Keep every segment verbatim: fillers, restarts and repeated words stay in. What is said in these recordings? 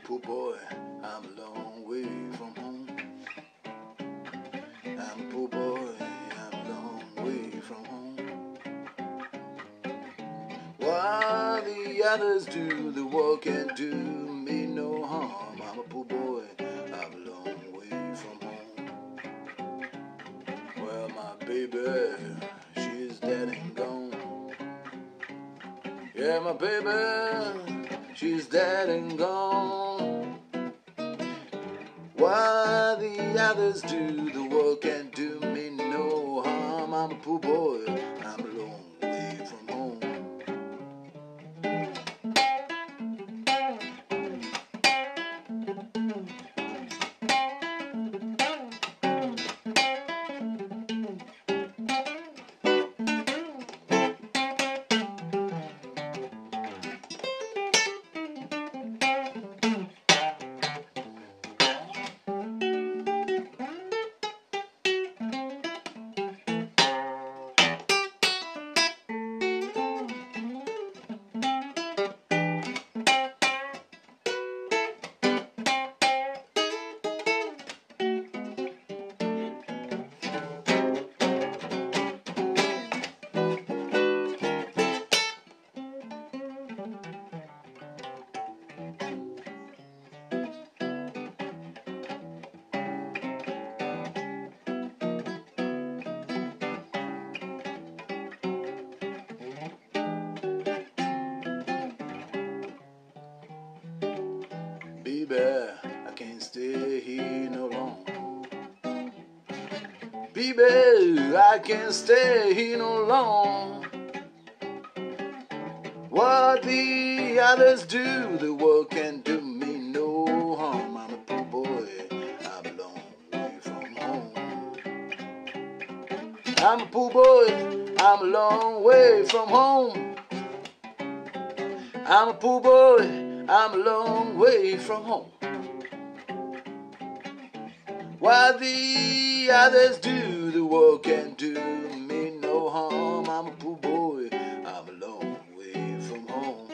poor boy, I'm a long way from home. I'm a poor boy, I'm a long way from home. While the others do the work and do me no harm, I'm a poor boy, I'm a long way from home. Well, my baby, she's dead and gone. Yeah, my baby, she's dead and gone. While the others do the work and do me no harm, I'm a poor boy, I'm a long way from home. Baby, I can't stay here no long. Baby, I can't stay here no long. What the others do, the work can do me no harm. I'm a poor boy, I'm a long way from home. I'm a poor boy, I'm a long way from home. I'm a poor boy, I'm a long way from home. While the others do the work and do me no harm, I'm a poor boy, I'm a long way from home.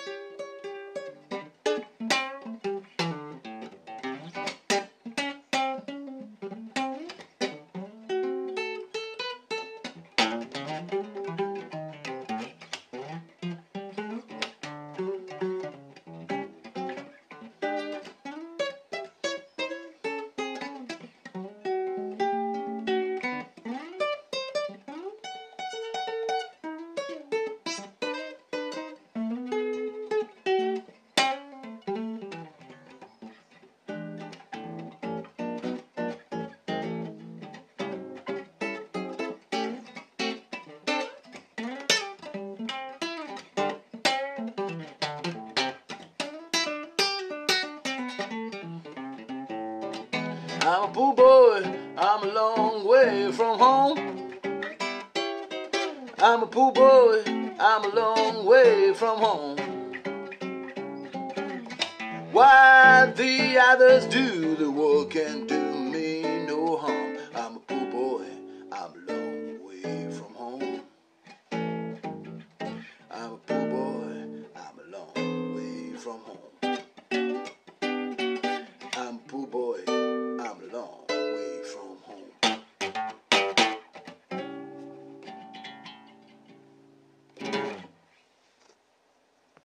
I'm a poor boy, I'm a long way from home. I'm a poor boy, I'm a long way from home. While the others do the work and do